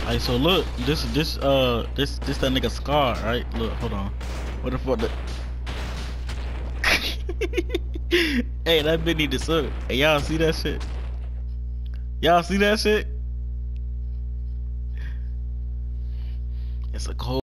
Alright, so look, this that nigga Scar, right? Look, hold on. What the fuck? Hey, that bitch need to suck. Hey, y'all see that shit? Y'all see that shit? It's a cold.